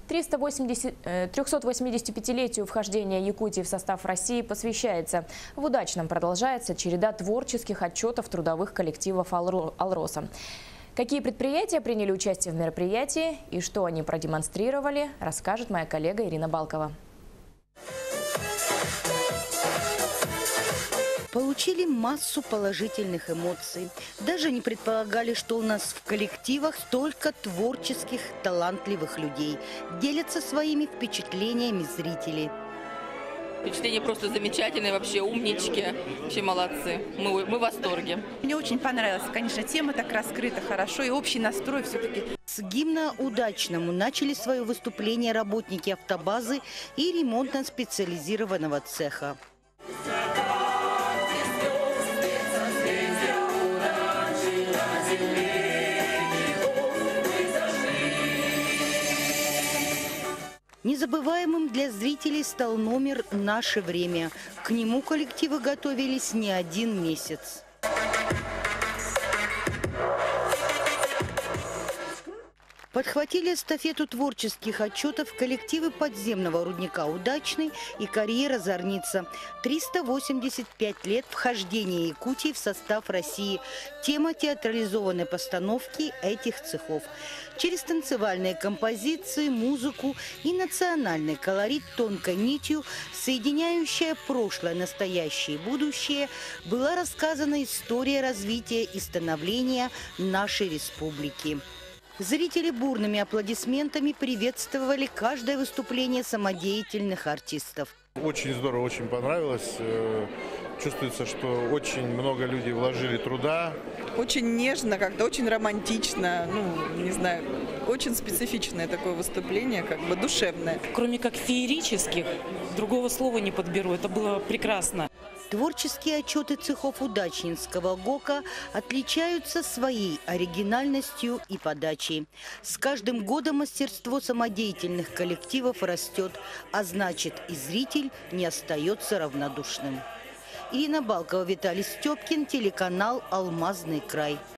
385-летию вхождения Якутии в состав России посвящается. В Удачном продолжается череда творческих отчетов трудовых коллективов «Алроса». Какие предприятия приняли участие в мероприятии и что они продемонстрировали, расскажет моя коллега Ирина Балкова. Получили массу положительных эмоций. Даже не предполагали, что у нас в коллективах столько творческих, талантливых людей. Делятся своими впечатлениями зрители. Впечатления просто замечательные, вообще умнички, вообще молодцы. Мы в восторге. Мне очень понравилось, конечно, тема так раскрыта хорошо и общий настрой все-таки. С гимна «Удачному» начали свое выступление работники автобазы и ремонтно-специализированного цеха. Незабываемым для зрителей стал номер «Наше время». К нему коллективы готовились не один месяц. Подхватили эстафету творческих отчетов коллективы подземного рудника «Удачный» и карьера «Зорница». 385 лет вхождения Якутии в состав России. Тема театрализованной постановки этих цехов. Через танцевальные композиции, музыку и национальный колорит тонкой нитью, соединяющая прошлое, настоящее и будущее, была рассказана история развития и становления нашей республики. Зрители бурными аплодисментами приветствовали каждое выступление самодеятельных артистов. Очень здорово, очень понравилось. Чувствуется, что очень много людей вложили труда. Очень нежно, как-то очень романтично, не знаю, очень специфичное такое выступление, как бы душевное. Кроме как феерических, другого слова не подберу, это было прекрасно. Творческие отчеты цехов удачнинского ГОКа отличаются своей оригинальностью и подачей. С каждым годом мастерство самодеятельных коллективов растет, а значит и зритель не остается равнодушным. Ирина Балкова, Виталий Степкин, телеканал «Алмазный край».